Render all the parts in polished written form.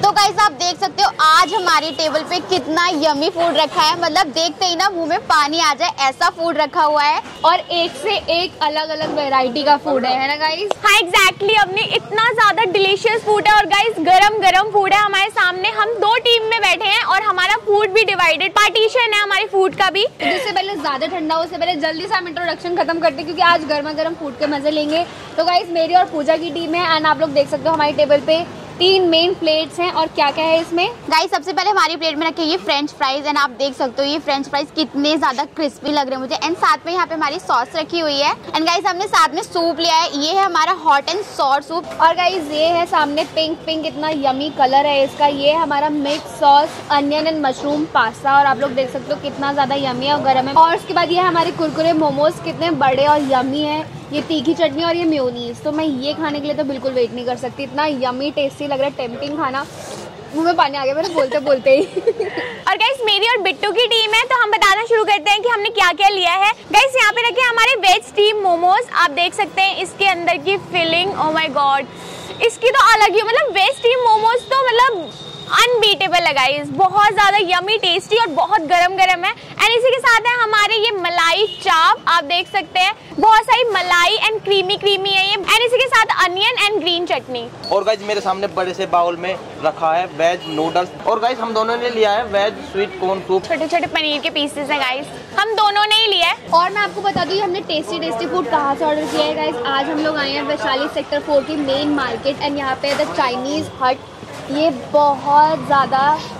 तो गाइस आप देख सकते हो आज हमारी टेबल पे कितना यमी फूड रखा है, मतलब देखते ही ना मुंह में पानी आ जाए ऐसा फूड रखा हुआ है। और एक से एक अलग अलग वैरायटी का फूड है ना गाइस? हाँ एग्जैक्टली, अपने इतना ज्यादा डिलीशियस फूड है। और गाइस गरम गरम फूड है हमारे सामने। हम 2 टीम में बैठे हैं और हमारा फूड भी डिवाइडेड, पार्टीशन है हमारे फूड का भी। तो जिससे पहले ज्यादा ठंडा हो उससे पहले जल्दी से हम इंट्रोडक्शन खत्म करते हैं, क्योंकि आज गर्मा गर्म फूड के मजे लेंगे। तो गाइस मेरी और पूजा की टीम है एंड आप लोग देख सकते हो हमारी टेबल पे 3 मेन प्लेट्स हैं। और क्या क्या है इसमें गाइस? सबसे पहले हमारी प्लेट में रखे ये फ्रेंच फ्राइज एंड आप देख सकते हो ये फ्रेंच फ्राइज कितने ज्यादा क्रिस्पी लग रहे हैं मुझे। एंड साथ में यहाँ पे हमारी सॉस रखी हुई है। एंड गाइस हमने साथ में सूप लिया है, ये है हमारा हॉट एंड सॉर सूप। और गाइस ये है सामने पिंक इतना यमी कलर है इसका। ये है हमारा mix sauce onion and mushroom pasta और आप लोग देख सकते हो कितना ज्यादा यमी है और गर्म है। और उसके बाद ये हमारे कुरकुरे मोमोज कितने बड़े और यमी है। ये तीखी चटनी और ये मेयोनीज, तो मैं ये खाने के लिए तो बिल्कुल वेट नहीं कर सकती। इतना यमी टेस्टी लग रहा है, टेम्पटिंग खाना, मुंह में पानी आ गया मेरे बोलते बोलते ही। और गाइस मेरी और बिट्टू की टीम है, तो हम बताना शुरू करते हैं कि हमने क्या क्या लिया है। गाइस यहाँ पे रखे हमारे वेज स्टीम मोमोज, आप देख सकते हैं इसके अंदर की फिलिंग, ओ माय गॉड, इसकी तो अलग ही, मतलब वेज स्टीम मोमोज तो मतलब अनबीटेबल है गाइस, बहुत ज्यादा यमी टेस्टी और बहुत गरम गरम है। एंड इसी के साथ है हमारे ये मलाई चाप, आप देख सकते हैं बहुत सारी मलाई एंड क्रीमी है ये। एंड इसी के साथ अनियन एंड ग्रीन चटनी। और गाइस मेरे सामने बड़े से बाउल में रखा है वेज नूडल्स। और गाइस हम दोनों ने लिया है वेज स्वीट कॉर्न सूप। छोटे छोटे पनीर के पीसेस हैं गाइस, हम दोनों ने ही लिया है। और मैं आपको बता दूं हमने टेस्टी फूड कहाँ से ऑर्डर किया है गाइस। आज हम लोग आए हैं वैशाली सेक्टर 4 की मेन मार्केट एंड यहाँ पे द चाइनीज हट। ये बहुत ज़्यादा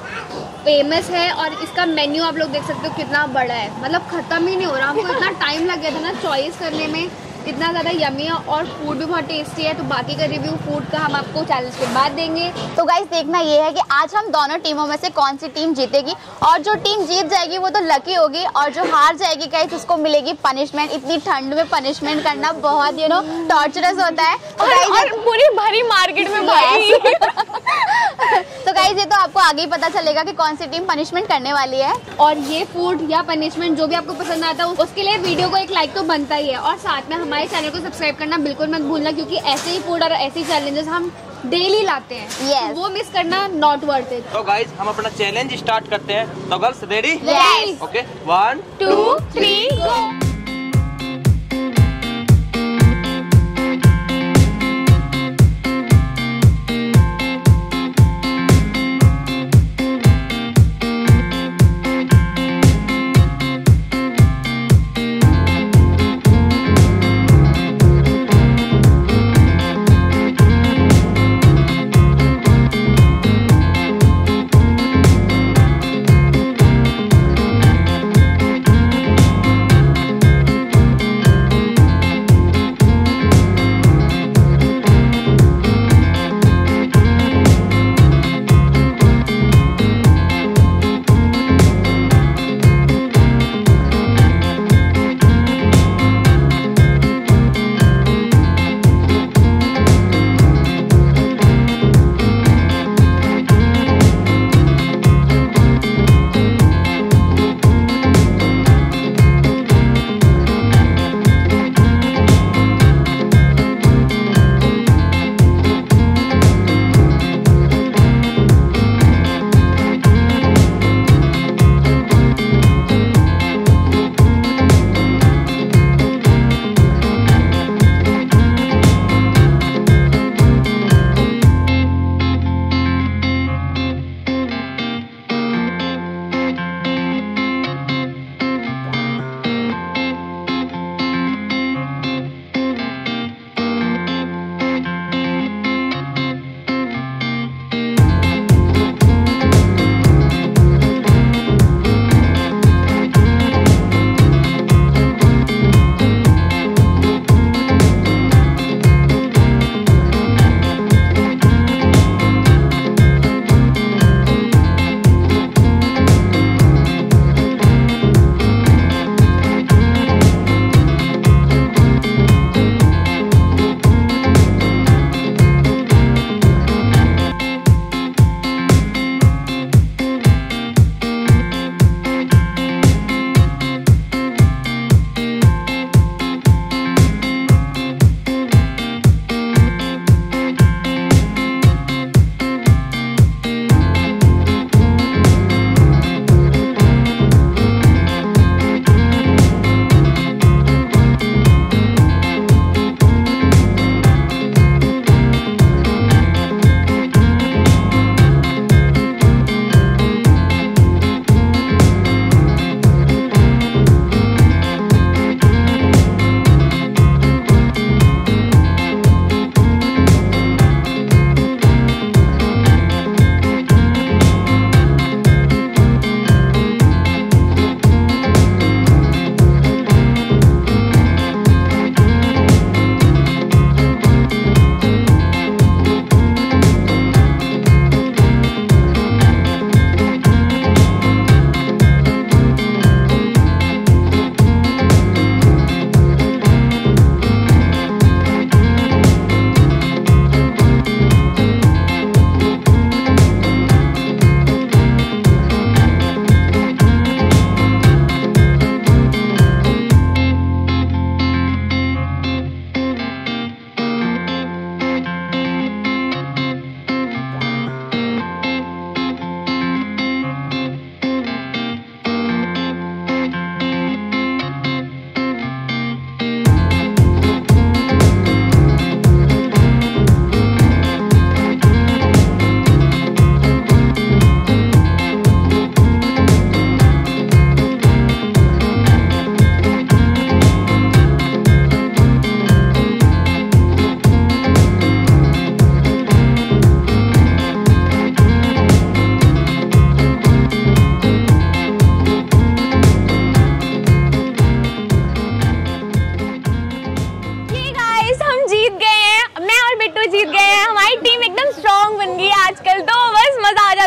फेमस है और इसका मेन्यू आप लोग देख सकते हो कितना बड़ा है, मतलब ख़त्म ही नहीं हो रहा। हमको इतना टाइम लग गया था ना चॉइस करने में, इतना ज़्यादा यमी है और फूड भी बहुत टेस्टी है। तो बाकी का रिव्यू फूड का हम आपको चैलेंज के बाद देंगे। तो गाइस देखना ये है कि आज हम दोनों टीमों में से कौन सी टीम जीतेगी और जो टीम जीत जाएगी वो तो लकी होगी और जो हार जाएगी गाइस उसको मिलेगी पनिशमेंट। इतनी ठंड में पनिशमेंट करना बहुत टॉर्चरस होता है। और पूरी भरी मार्केट में भाई। तो गाइस ये तो आपको आगे ही पता चलेगा कि कौन सी टीम पनिशमेंट करने वाली है। और ये फूड या पनिशमेंट जो भी आपको पसंद आता है उसके लिए वीडियो को एक लाइक तो बनता ही है और साथ में हमारे चैनल को सब्सक्राइब करना बिल्कुल मत भूलना, क्योंकि ऐसे ही फूड और ऐसे ही चैलेंजेस हम डेली लाते हैं। yes. वो मिस करना नॉट वर्थ इट। तो गाइस हम अपना चैलेंज स्टार्ट करते हैं। तो girls ready? Yes. Okay 1 2 3 go.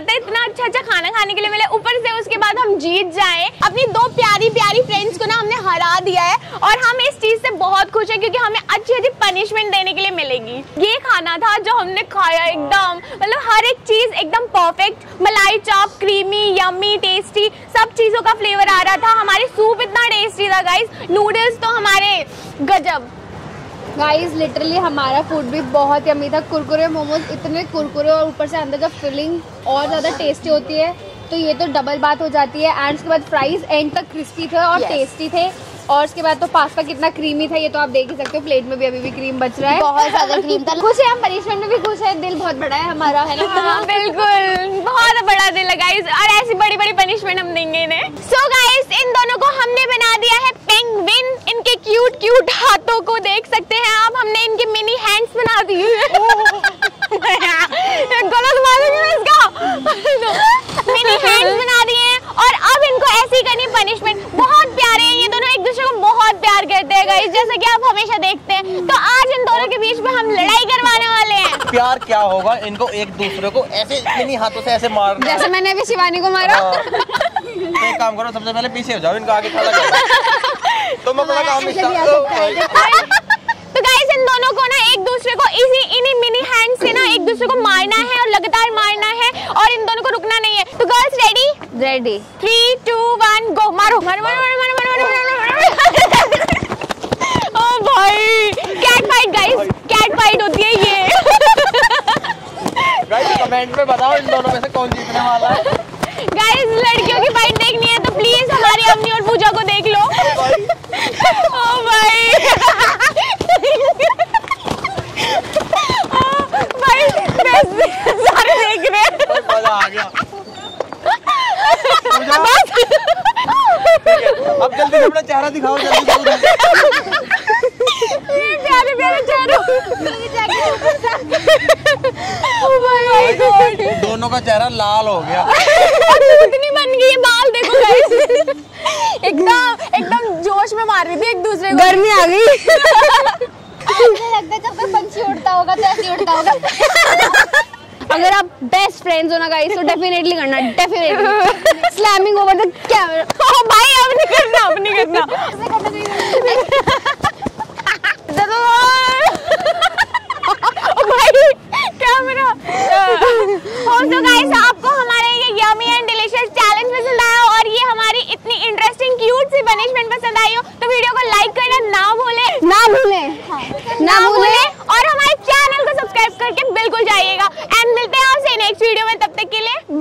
जाता है इतना अच्छा अच्छा खाना खाने के लिए मिले, ऊपर से उसके बाद हम जीत जाएं। अपनी दो प्यारी प्यारी फ्रेंड्स को ना हमने हरा दिया है और हम इस चीज से बहुत खुश हैं क्योंकि हमें अच्छी अच्छी पनिशमेंट देने के लिए मिलेगी। ये खाना था जो हमने खाया, एकदम मतलब हर एक चीज एकदम परफेक्ट, मलाई चॉप, क्रीमी, यम्मी, टेस्टी, सब चीजों का फ्लेवर आ रहा था। हमारे सूप इतना टेस्टी था गाइस, नूडल्स तो हमारे गजब। गाइस लिटरली हमारा फूड भी बहुत यम्मी था। कुरकुरे मोमोज इतने कुरकुरे और ऊपर से अंदर का फिलिंग और ज़्यादा टेस्टी होती है, तो ये तो डबल बात हो जाती है। एंड उसके बाद फ्राइज एंड तक क्रिस्पी थे और टेस्टी थे। और उसके बाद तो पास्ता कितना क्रीमी था, ये तो आप देख ही सकते हो। प्लेट में भी अभी भी क्रीम बच रहा है, बहुत ज्यादा क्रीम था। खुश है हम, पनिशमेंट में भी खुश है। दिल बहुत बड़ा है हमारा, है ना? हाँ, बिल्कुल बहुत बड़ा दिल है गाइस, और ऐसी बड़ी बड़ी पनिशमेंट हम देंगे इन्हें। सो गाइस इन दोनों को हमने बना दिया है पेंगुइन। इनके क्यूट क्यूट हाथों को देख सकते हैं आप, हमने इनके मिनी हैंड्स बना दिए गलत मारूंगी इसका मिनी हैंड्स बना दिए हैं और अब इनको ऐसी करनी पनिशमेंट। बहुत प्यारे हैं ये दोनों, एक दूसरे को बहुत प्यार करते हैं गाइस, जैसा कि आप हमेशा देखते हैं। तो आज इन दोनों के बीच में हम लड़ाई करवाने वाले हैं। प्यार क्या होगा, इनको एक दूसरे को ऐसे मिनी हाथों से ऐसे मारना है। जैसे मैंने अभी शिवानी को मारा। तो एक काम करो, सबसे पहले पीछे हो जाओ, इनको आगे खड़ा करो। तुम अपना काम स्टार्ट। तो गाइस इन दोनों को ना एक दूसरे को इन्हीं मिनी हैंड से ना एक दूसरे को मारना है और लगातार मारना है और इन दोनों को रुकना नहीं है। तो गर्ल्स रेडी? रेडी। 3 2 1 गो। मारो मारो मारो मारो मारो मारो। ओ भाई cat fight guys, cat fight होती है ये। गाइस कमेंट में बताओ इन दोनों में से कौन जीतने वाला है। गाइस लड़कियों की फाइट देखनी है तो प्लीज हमारी अम्मी और पूजा को देख लो। ओ भाई भाई सारे देख रहे हैं, मजा आ गया। अब जल्दी से अपना चेहरा दिखाओ, जल्दी प्यारे प्यारे चेहरे। दोनों का चेहरा लाल हो गया। कितनी बन गई है, बाल देखो गाइस। एकदम एकदम जोश में मार रही थी एक दूसरे को, गर्मी आ गई। मुझे लगता है जब कोई पंछी उड़ता होगा तो ऐसे उड़ता होगा। अगर आप बेस्ट फ्रेंड्स हो ना गाइस तो डेफिनेटली करना, definitely slamming over the camera. ओ भाई अब नहीं करना, अब नहीं करना। ओ भाई कैमरा। तो गाइस आपको हमारे ये यम्मी एंड डिलीशियस चैलेंज पसंद आया और ये हमारी इतनी इंटरेस्टिंग क्यूट सी पनिशमेंट पसंद आई हो तो वीडियो को लाइक करना ना भूलें, ना भूलें और हमारे चैनल को सब्सक्राइब करके बिल्कुल जाइएगा। एंड मिलते हैं आपसे नेक्स्ट वीडियो में, तब तक के लिए